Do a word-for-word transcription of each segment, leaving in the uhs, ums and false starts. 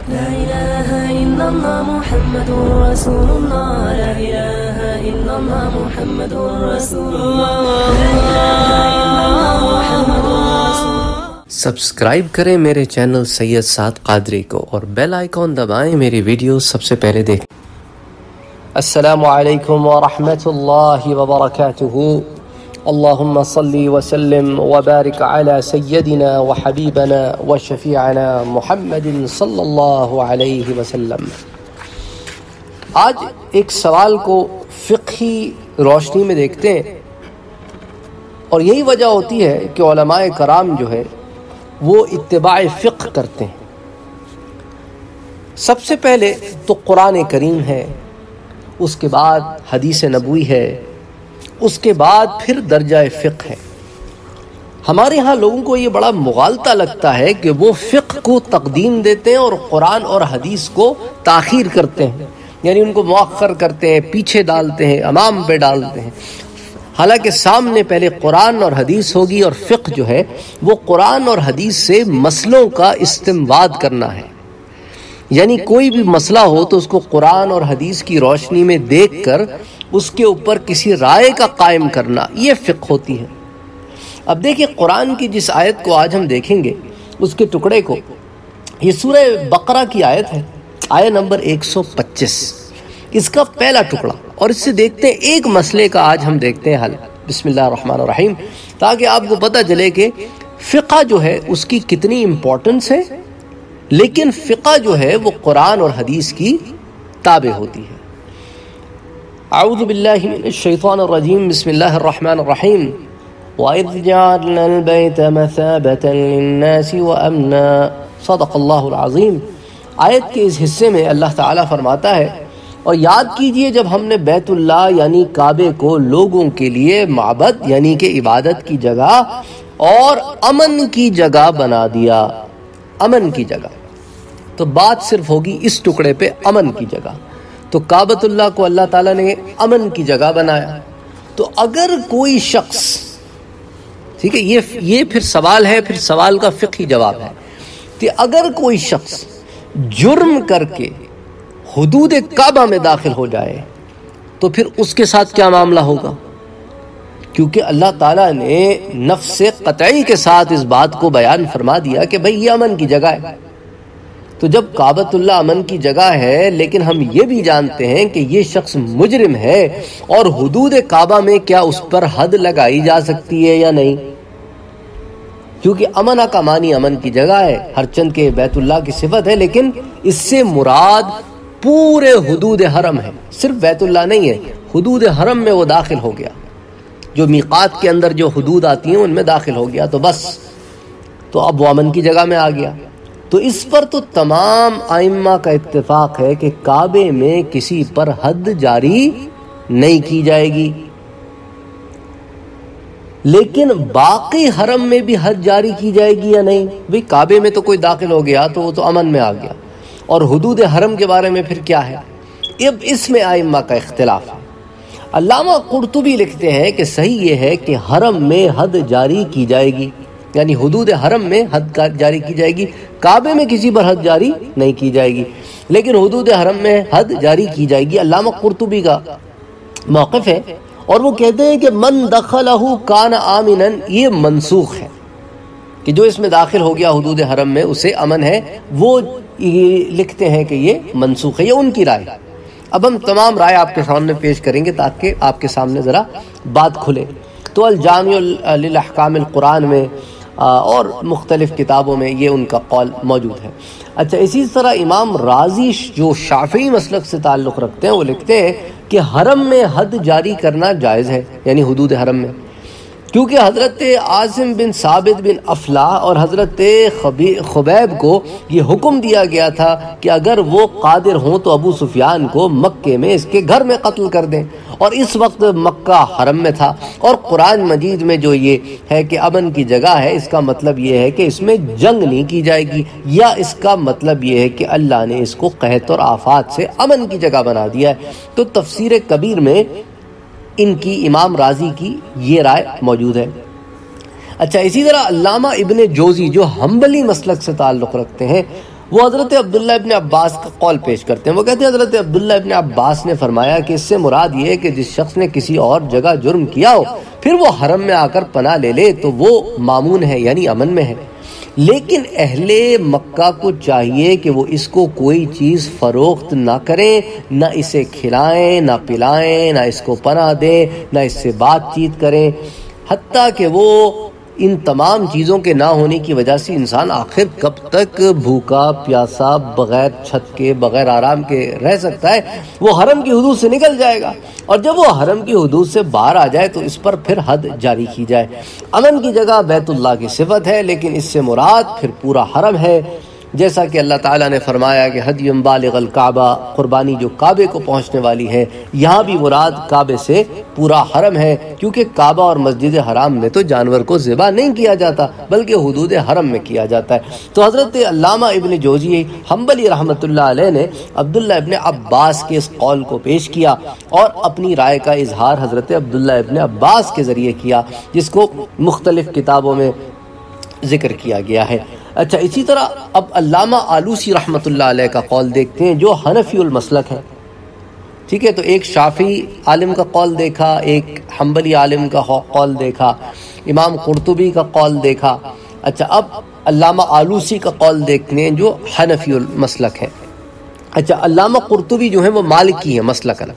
لا إله إلا الله محمد رسول الله لا إله إلا الله محمد رسول الله لا إله إلا الله محمد رسول الله. سبسکرائب کریں میرے چینل سید سعد قادری کو اور بیل آئیکن دبائیں میری ویڈیو سب سے پہلے دیکھیں. السلام علیکم ورحمۃ اللہ وبرکاتہ. اللہم صلی وسلم وبارک علی سیدنا وحبیبنا وشفیعنا محمد صلی اللہ علیہ وسلم. آج ایک سوال کو فقہی روشنی میں دیکھتے ہیں، اور یہی وجہ ہوتی ہے کہ علماء کرام جو ہے وہ اتباع فقہ کرتے ہیں. سب سے پہلے تو قرآن کریم ہے، اس کے بعد حدیث نبوی ہے، اس کے بعد پھر درجہ فقہ ہے. ہمارے ہاں لوگوں کو یہ بڑا مغالطہ لگتا ہے کہ وہ فقہ کو تقدیم دیتے ہیں اور قرآن اور حدیث کو تاخیر کرتے ہیں، یعنی ان کو مؤخر کرتے ہیں، پیچھے ڈالتے ہیں، امام پہ ڈالتے ہیں. حالانکہ سامنے پہلے قرآن اور حدیث ہوگی، اور فقہ جو ہے وہ قرآن اور حدیث سے مسئلوں کا استنباط کرنا ہے. یعنی کوئی بھی مسئلہ ہو تو اس کو قرآن اور حدیث کی روشنی میں دیکھ کر اس کے اوپر کسی رائے کا قائم کرنا، یہ فقہ ہوتی ہے. اب دیکھیں قرآن کی جس آیت کو آج ہم دیکھیں گے، اس کے ٹکڑے کو، یہ سورہ بقرہ کی آیت ہے، آیت نمبر ایک سو پچیس، اس کا پہلا ٹکڑا. اور اس سے دیکھتے ہیں ایک مسئلے کا آج ہم دیکھتے ہیں حل. بسم اللہ الرحمن الرحیم، تاکہ آپ کو پتہ چلے کہ فقہ جو ہے اس کی کتنی امپورٹنس ہے، لیکن فقہ جو ہے وہ قرآن اور حدیث کی تابع ہوتی ہے. اعوذ باللہ من الشیطان الرجیم، بسم اللہ الرحمن الرحیم. وَإِذْ جَعَلْنَا الْبَيْتَ مَثَابَةً لِلنَّاسِ وَأَمْنًا. صدق اللہ العظیم. آیت کے اس حصے میں اللہ تعالیٰ فرماتا ہے، اور یاد کیجئے جب ہم نے بیت اللہ یعنی کعبے کو لوگوں کے لیے معبد یعنی کہ عبادت کی جگہ اور امن کی جگہ بنا دیا. امن کی جگہ، تو بات صرف ہوگی اس ٹکڑے پہ، امن کی جگہ. تو کعبۃ اللہ کو اللہ تعالیٰ نے امن کی جگہ بنایا. تو اگر کوئی شخص، ٹھیک ہے، یہ یہ پھر سوال ہے، پھر سوال کا فقہی جواب ہے کہ اگر کوئی شخص جرم کر کے حدود کعبہ میں داخل ہو جائے تو پھر اس کے ساتھ کیا معاملہ ہوگا؟ کیونکہ اللہ تعالیٰ نے نفس قطعی کے ساتھ اس بات کو بیان فرما دیا کہ بھئی یہ امن کی جگہ ہے. تو جب کعبۃ اللہ امن کی جگہ ہے، لیکن ہم یہ بھی جانتے ہیں کہ یہ شخص مجرم ہے، اور حدود کعبہ میں کیا اس پر حد لگائی جا سکتی ہے یا نہیں؟ کیونکہ امن کا معنی امن کی جگہ ہے، ہر چند کے بیت اللہ کی صفت ہے، لیکن اس سے مراد پورے حدود حرم ہے، صرف بیت اللہ نہیں ہے. حدود حرم میں وہ داخل ہو گیا، جو میقات کے اندر جو حدود آتی ہیں ان میں داخل ہو گیا، تو بس، تو اب وہ امن کی جگہ میں آ گیا. تو اس پر تو تمام ائمہ کا اتفاق ہے کہ کعبے میں کسی پر حد جاری نہیں کی جائے گی. لیکن باقی حرم میں بھی حد جاری کی جائے گی یا نہیں؟ بھئی کعبے میں تو کوئی داخل ہو گیا تو وہ تو امن میں آ گیا، اور حدود حرم کے بارے میں پھر کیا ہے؟ اب اس میں ائمہ کا اختلاف ہے. علامہ قرطبی لکھتے ہیں کہ صحیح یہ ہے کہ حرم میں حد جاری کی جائے گی، یعنی حدود حرم میں حد جاری کی جائے گی، کعبے میں کسی پر حد جاری نہیں کی جائے گی، لیکن حدود حرم میں حد جاری کی جائے گی. علامہ قرطبی کا موقف ہے، اور وہ کہتے ہیں کہ من دخلہ کان آمنا، یہ منسوخ ہے کہ جو اس میں داخل ہو گیا حدود حرم میں اسے امن ہے. وہ لکھتے ہیں کہ یہ منسوخ ہے، یہ ان کی رائے. اب ہم تمام رائے آپ کے سامنے پیش کریں گے تاکہ آپ کے سامنے ذرا بات کھلے. تو الجامع للاحکام القرآن میں اور مختلف کتابوں میں یہ ان کا قول موجود ہے. اچھا، اسی طرح امام رازی جو شافعی مسلک سے تعلق رکھتے ہیں، وہ لکھتے ہیں کہ حرم میں حد جاری کرنا جائز ہے، یعنی حدود حرم میں، کیونکہ حضرت عاصم بن ثابت بن افلاح اور حضرت خبیب کو یہ حکم دیا گیا تھا کہ اگر وہ قادر ہوں تو ابو سفیان کو مکے میں اس کے گھر میں قتل کر دیں، اور اس وقت مکہ حرم میں تھا. اور قرآن مجید میں جو یہ ہے کہ امن کی جگہ ہے، اس کا مطلب یہ ہے کہ اس میں جنگ نہیں کی جائے گی، یا اس کا مطلب یہ ہے کہ اللہ نے اس کو قحط اور آفات سے امن کی جگہ بنا دیا ہے. تو تفسیر کبیر میں ان کی، امام رازی کی یہ رائے موجود ہے. اچھا، اسی طرح علامہ ابن جوزی جو حنبلی مسلک سے تعلق رکھتے ہیں، وہ حضرت عبداللہ ابن عباس کا قول پیش کرتے ہیں. وہ کہتے ہیں حضرت عبداللہ ابن عباس نے فرمایا کہ اس سے مراد یہ ہے کہ جس شخص نے کسی اور جگہ جرم کیا ہو پھر وہ حرم میں آ کر پناہ لے لے تو وہ مامون ہے، یعنی امن میں ہے. لیکن اہل مکہ کو چاہیے کہ وہ اس کو کوئی چیز فروخت نہ کریں، نہ اسے کھلائیں، نہ پلائیں، نہ اس کو پناہ دیں، نہ اس سے بات چیت کریں، حتیٰ کہ وہ ان تمام چیزوں کے نہ ہونے کی وجہ سے انسان آخر کب تک بھوکا پیاسا بغیر چھت کے بغیر آرام کے رہ سکتا ہے. وہ حرم کی حدود سے نکل جائے گا، اور جب وہ حرم کی حدود سے باہر آ جائے تو اس پر پھر حد جاری کی جائے. امن کی جگہ بیت اللہ کی صفت ہے، لیکن اس سے مراد پھر پورا حرم ہے، جیسا کہ اللہ تعالیٰ نے فرمایا کہ ہدی بالغ الکعبہ، قربانی جو کعبے کو پہنچنے والی ہے. یہاں بھی مراد کعبے سے پورا حرم ہے، کیونکہ کعبہ اور مسجد حرام میں تو جانور کو ذبح نہیں کیا جاتا بلکہ حدود حرم میں کیا جاتا ہے. تو حضرت علامہ ابن جوزی حنبلی رحمۃ اللہ علیہ نے عبداللہ ابن عباس کے اس قول کو پیش کیا اور اپنی رائے کا اظہار حضرت عبداللہ ابن عباس کے ذریعے کیا، جس کو مختلف کتابوں میں ذکر کیا گیا ہے. اچھا، اسی طرح اب علامہ آلوسی رحمۃ اللہ علیہ کا قول دیکھتے ہیں جو حنفی المسلک ہے. ٹھیک ہے، تو ایک شافعی عالم کا قول دیکھا، ایک حنبلی عالم کا قول دیکھا، امام قرطبی کا قول دیکھا. اچھا، اب علامہ آلوسی کا قول دیکھتے ہیں جو حنفی المسلک ہے. اچھا، علامہ قرطبی جو ہیں وہ مالکی ہیں مسلک الگ.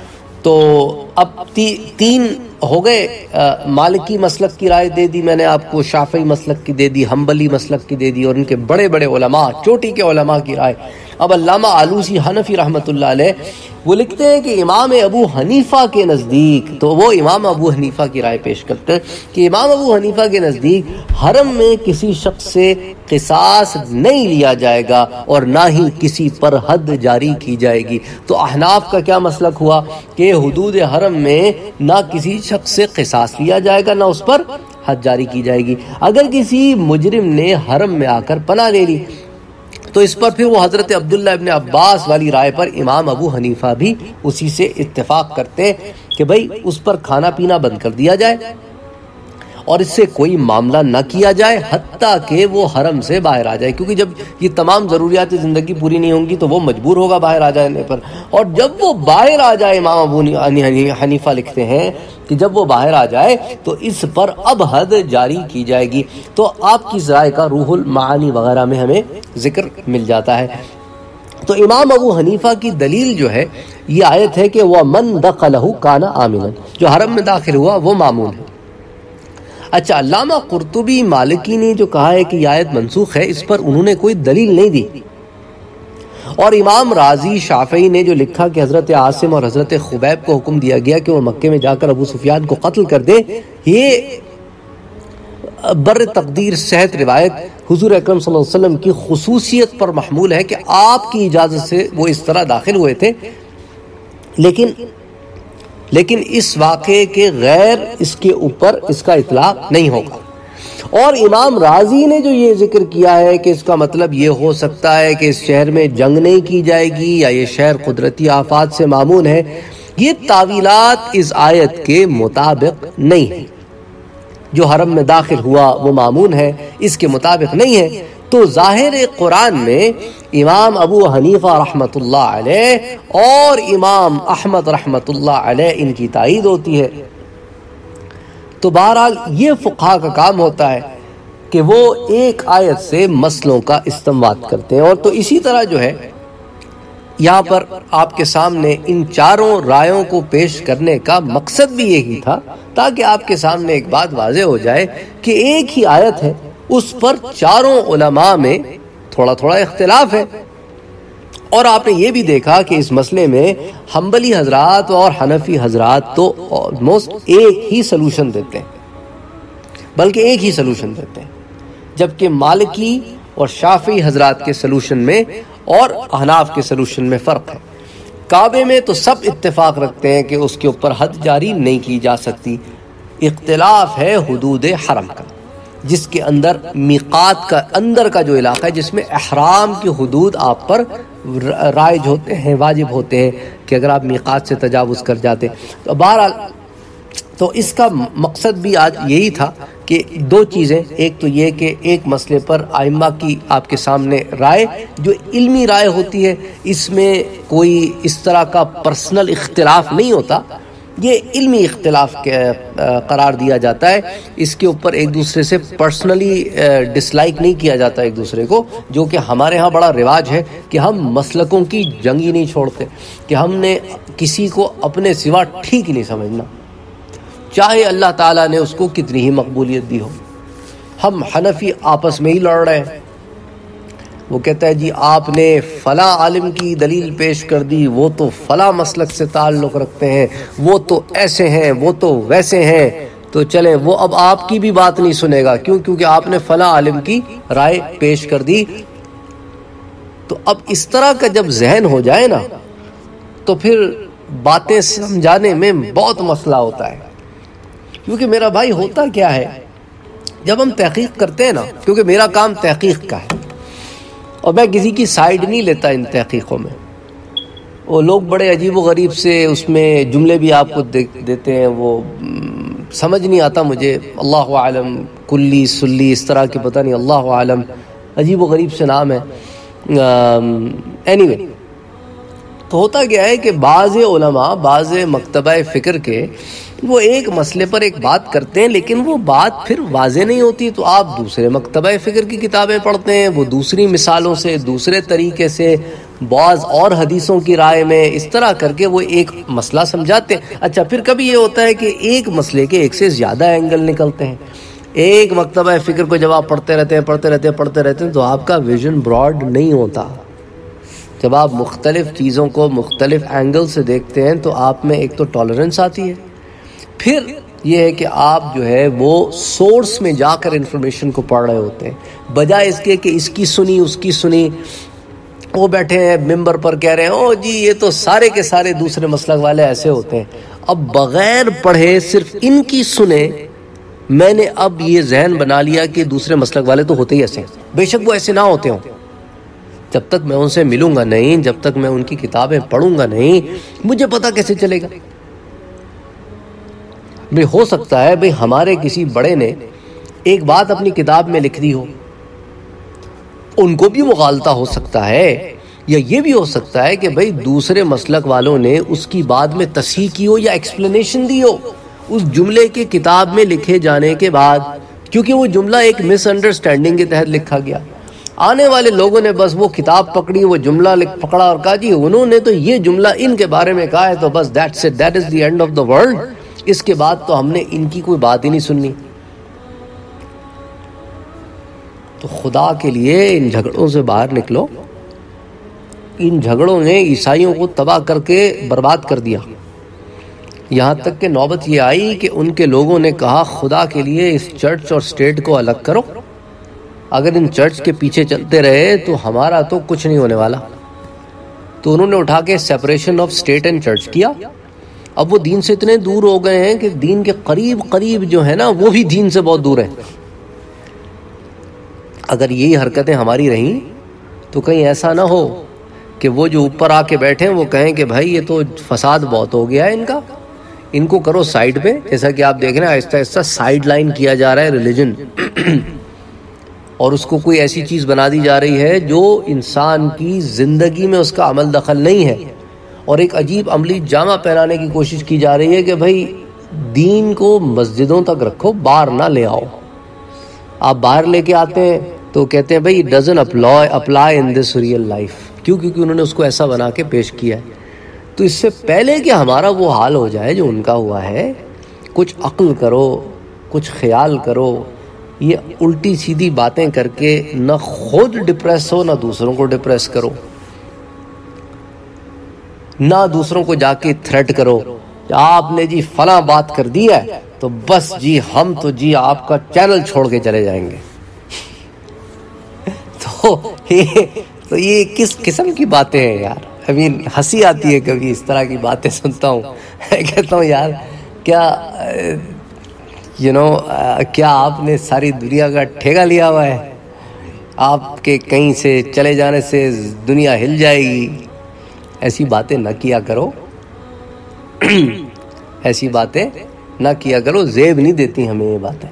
تو اب تی تین ہو گئے، مالکی مسلک کی رائے دے دی میں نے آپ کو، شافعی مسلک کی دے دی، حنبلی مسلک کی دے دی، اور ان کے بڑے بڑے علماء، چوٹی کے علماء کی رائے. اب علامہ آلوسی حنفی رحمۃ اللہ علیہ وہ لکھتے ہیں کہ امام ابو حنیفہ کے نزدیک، تو وہ امام ابو حنیفہ کی رائے پیش کرتے ہیں کہ امام ابو حنیفہ کے نزدیک حرم میں کسی شخص سے قصاص نہیں لیا جائے گا اور نہ ہی کسی پر حد جاری کی جائے گی. تو احناف کا کیا مسلک ہوا کہ حدود حرم میں نہ کسی شخص سے قصاص لیا جائے گا، نہ اس پر حد جاری کی جائے گی. اگر کسی مجرم نے حرم میں آ کر پناہ لے لی تو اس پر پھر وہ حضرت عبداللہ ابن عباس والی رائے پر امام ابو حنیفہ بھی اسی سے اتفاق کرتے ہیں کہ بھئی اس پر کھانا پینا بند کر دیا جائے اور اس سے کوئی معاملہ نہ کیا جائے حتیٰ کہ وہ حرم سے باہر آ جائے، کیونکہ جب یہ تمام ضروریات زندگی پوری نہیں ہوں گی تو وہ مجبور ہوگا باہر آ جانے پر. اور جب وہ باہر آ جائے، امام ابو حنیفہ لکھتے ہیں کہ جب وہ باہر آ جائے تو اس پر اب حد جاری کی جائے گی. تو آپ کی رائے کا روح المعانی وغیرہ میں ہمیں ذکر مل جاتا ہے. تو امام ابو حنیفہ کی دلیل جو ہے یہ آیت ہے کہ وَمَن دَخَلَهُ كَانَ آمِنًا، جو حرم میں داخل ہوا وہ مامون ہے. اچھا، علامہ قرطبی مالکی نے جو کہا ہے کہ یہ آیت منسوخ ہے، اس پر انہوں نے کوئی دلیل نہیں دی. اور امام رازی شافعی نے جو لکھا کہ حضرت عاصم اور حضرت خبیب کو حکم دیا گیا کہ وہ مکے میں جا کر ابو سفیان کو قتل کر دے، یہ بر تقدیر صحت روایت حضور اکرم صلی اللہ علیہ وسلم کی خصوصیت پر محمول ہے کہ آپ کی اجازت سے وہ اس طرح داخل ہوئے تھے. لیکن لیکن اس واقعے کے غیر اس کے اوپر اس کا اطلاق نہیں ہوگا. اور امام رازی نے جو یہ ذکر کیا ہے کہ اس کا مطلب یہ ہو سکتا ہے کہ اس شہر میں جنگ نہیں کی جائے گی یا یہ شہر قدرتی آفات سے مامون ہے، یہ تعویلات اس آیت کے مطابق نہیں ہے. جو حرم میں داخل ہوا وہ مامون ہے، اس کے مطابق نہیں ہے. تو ظاہر قرآن میں امام ابو حنیفہ رحمۃ اللہ علیہ اور امام احمد رحمۃ اللہ علیہ ان کی تائید ہوتی ہے. تو بہرحال یہ فقہا کا کام ہوتا ہے کہ وہ ایک آیت سے مسئلوں کا استنباط کرتے ہیں. اور تو اسی طرح جو ہے یہاں پر آپ کے سامنے ان چاروں رائوں کو پیش کرنے کا مقصد بھی یہی تھا تاکہ آپ کے سامنے ایک بات واضح ہو جائے کہ ایک ہی آیت ہے، اس پر چاروں علماء میں تھوڑا تھوڑا اختلاف ہے. اور آپ نے یہ بھی دیکھا کہ اس مسئلے میں حنبلی حضرات اور حنفی حضرات تو آلموسٹ ایک ہی سلوشن دیتے ہیں، بلکہ ایک ہی سلوشن دیتے ہیں، جبکہ مالکی اور شافعی حضرات کے سلوشن میں اور احناف کے سلوشن میں فرق ہے. کعبے میں تو سب اتفاق رکھتے ہیں کہ اس کے اوپر حد جاری نہیں کی جا سکتی. اختلاف ہے حدود حرم کا، جس کے اندر میقات کا اندر کا جو علاقہ ہے، جس میں احرام کی حدود آپ پر رائج ہوتے ہیں، واجب ہوتے ہیں کہ اگر آپ میقات سے تجاوز کر جاتے. تو بہرحال تو اس کا مقصد بھی آج یہی تھا کہ دو چیزیں، ایک تو یہ کہ ایک مسئلے پر ائمہ کی آپ کے سامنے رائے جو علمی رائے ہوتی ہے، اس میں کوئی اس طرح کا پرسنل اختلاف نہیں ہوتا، یہ علمی اختلاف قرار دیا جاتا ہے، اس کے اوپر ایک دوسرے سے پرسنلی ڈس لائک نہیں کیا جاتا ایک دوسرے کو، جو کہ ہمارے ہاں بڑا رواج ہے کہ ہم مسلکوں کی جنگ ہی نہیں چھوڑتے، کہ ہم نے کسی کو اپنے سوا ٹھیک ہی نہیں سمجھنا، چاہے اللہ تعالیٰ نے اس کو کتنی ہی مقبولیت دی ہو۔ ہم حنفی آپس میں ہی لڑ رہے ہیں، وہ کہتا ہے جی آپ نے فلاں عالم کی دلیل پیش کر دی، وہ تو فلاں مسلک سے تعلق رکھتے ہیں، وہ تو ایسے ہیں، وہ تو ویسے ہیں، تو چلیں وہ اب آپ کی بھی بات نہیں سنے گا، کیوں؟ کیونکہ آپ نے فلاں عالم کی رائے پیش کر دی۔ تو اب اس طرح کا جب ذہن ہو جائے نا تو پھر باتیں سمجھانے میں بہت مسئلہ ہوتا ہے، کیونکہ میرا بھائی ہوتا کیا ہے جب ہم تحقیق کرتے ہیں نا، کیونکہ میرا کام تحقیق کا ہے اور میں کسی کی سائیڈ نہیں لیتا ان تحقیقوں میں، وہ لوگ بڑے عجیب و غریب سے اس میں جملے بھی آپ کو دیتے ہیں، وہ سمجھ نہیں آتا مجھے، اللہ عالم، کلی سلی اس طرح کے پتہ نہیں، اللہ عالم عجیب و غریب سے نام ہے۔ اینی وے، تو ہوتا کیا ہے کہ بعض علماء بعض مکتبہ فکر کے وہ ایک مسئلے پر ایک بات کرتے ہیں، لیکن وہ بات پھر واضح نہیں ہوتی، تو آپ دوسرے مکتبہ فکر کی کتابیں پڑھتے ہیں، وہ دوسری مثالوں سے، دوسرے طریقے سے، بعض اور حدیثوں کی رائے میں، اس طرح کر کے وہ ایک مسئلہ سمجھاتے ہیں۔ اچھا، پھر کبھی یہ ہوتا ہے کہ ایک مسئلے کے ایک سے زیادہ اینگل نکلتے ہیں، ایک مکتبہ فکر کو جب آپ پڑھتے رہتے ہیں پڑھتے رہتے ہیں پڑھتے رہتے ہیں تو آپ کا ویژن براڈ نہیں ہوتا۔ جب آپ مختلف چیزوں کو مختلف اینگل سے دیکھتے ہیں تو آپ میں ایک تو ٹالرنس آتی ہے، پھر یہ ہے کہ آپ جو ہے وہ سورس میں جا کر انفارمیشن کو پڑھ رہے ہوتے ہیں، بجائے اس کے کہ اس کی سنی اس کی سنی، وہ بیٹھے ہیں ممبر پر کہہ رہے ہیں او جی یہ تو سارے کے سارے دوسرے مسلک والے ایسے ہوتے ہیں، اب بغیر پڑھے صرف ان کی سنے میں نے اب یہ ذہن بنا لیا کہ دوسرے مسلک والے تو ہوتے ہی ایسے ہیں، بے شک وہ ایسے نہ ہوتے ہوں، جب تک میں ان سے ملوں گا نہیں، جب تک میں ان کی کتابیں پڑھوں گا نہیں، مجھے پتہ کیسے چلے گا؟ بھئی ہو سکتا ہے بھئی ہمارے کسی بڑے نے ایک بات اپنی کتاب میں لکھ دی ہو، ان کو بھی مغالطہ ہو سکتا ہے، یا یہ بھی ہو سکتا ہے کہ بھئی دوسرے مسلک والوں نے اس کی بعد میں تصحیح کی ہو یا ایکسپلینیشن دی ہو اس جملے کے کتاب میں لکھے جانے کے بعد، کیونکہ وہ جملہ ایک مس انڈرسٹینڈنگ کے تحت لکھا گیا، آنے والے لوگوں نے بس وہ کتاب پکڑی، وہ جملہ پکڑا اور کہا جی انہوں نے تو یہ جملہ ان کے بارے میں کہا ہے تو بس that's it, that is the end of the world، اس کے بعد تو ہم نے ان کی کوئی بات ہی نہیں سننی۔ تو خدا کے لیے ان جھگڑوں سے باہر نکلو، ان جھگڑوں نے عیسائیوں کو تباہ کر کے برباد کر دیا، یہاں تک کہ نوبت یہ آئی کہ ان کے لوگوں نے کہا خدا کے لیے اس چرچ اور سٹیٹ کو الگ کرو، اگر ان چرچ کے پیچھے چلتے رہے تو ہمارا تو کچھ نہیں ہونے والا، تو انہوں نے اٹھا کے separation of state and church کیا۔ اب وہ دین سے اتنے دور ہو گئے ہیں کہ دین کے قریب قریب جو ہے نا وہ بھی دین سے بہت دور ہیں۔ اگر یہی حرکتیں ہماری رہیں تو کہیں ایسا نہ ہو کہ وہ جو اوپر آ کے بیٹھیں وہ کہیں کہ بھائی یہ تو فساد بہت ہو گیا ہے ان کا، ان کو کرو سائیڈ پہ، جیسا کہ آپ دیکھ رہے ہیں آہستہ آہستہ سائیڈ لائن کیا جا رہا ہے ریلیجن، اور اس کو کوئی ایسی چیز بنا دی جا رہی ہے جو انسان کی زندگی میں اس کا عمل دخل نہیں ہے، اور ایک عجیب عملی جامہ پہنانے کی کوشش کی جا رہی ہے کہ بھائی دین کو مسجدوں تک رکھو، باہر نہ لے آؤ۔ آپ باہر لے کے آتے ہیں تو کہتے ہیں بھائی doesn't apply in this real life, کیوں؟ کیونکہ انہوں نے اس کو ایسا بنا کے پیش کیا ہے۔ تو اس سے پہلے کہ ہمارا وہ حال ہو جائے جو ان کا ہوا ہے، کچھ عقل کرو، کچھ خیال کرو، یہ الٹی سیدھی باتیں کر کے نہ خود ڈپریس ہو نہ دوسروں کو ڈپریس کرو، نہ دوسروں کو جا کے تھریٹ کرو کہ آپ نے جی فلاں بات کر دی ہے تو بس جی ہم تو جی آپ کا چینل چھوڑ کے چلے جائیں گے۔ تو یہ تو یہ کس قسم کی باتیں ہیں یار؟ I mean ہنسی آتی ہے کبھی اس طرح کی باتیں سنتا ہوں، کہتا ہوں یار کیا یو نو کیا آپ نے ساری دنیا کا ٹھیکہ لیا ہوا ہے؟ آپ کے کہیں سے چلے جانے سے دنیا ہل جائے گی؟ ایسی باتیں نہ کیا کرو، ایسی باتیں نہ کیا کرو، زیب نہیں دیتی ہمیں یہ باتیں۔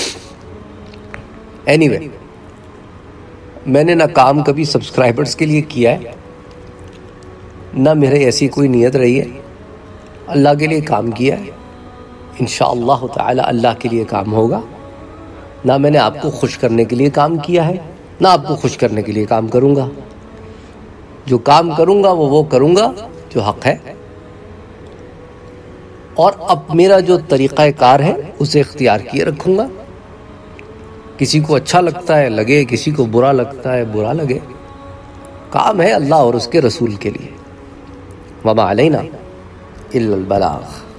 اینی وے، میں نے نہ کام کبھی سبسکرائبرز کے لیے کیا ہے، نہ میرے ایسی کوئی نیت رہی ہے، اللہ کے لیے کام کیا ہے، انشاءاللہ تعالی اللہ کے لیے کام ہوگا۔ نہ میں نے آپ کو خوش کرنے کے لیے کام کیا ہے، نہ آپ کو خوش کرنے کے لیے کام کروں گا۔ جو کام کروں گا وہ وہ کروں گا جو حق ہے، اور اب میرا جو طریقہ کار ہے اسے اختیار کیے رکھوں گا۔ کسی کو اچھا لگتا ہے لگے، کسی کو برا لگتا ہے برا لگے، کام ہے اللہ اور اس کے رسول کے لیے۔ وما علینا الا البلاغ۔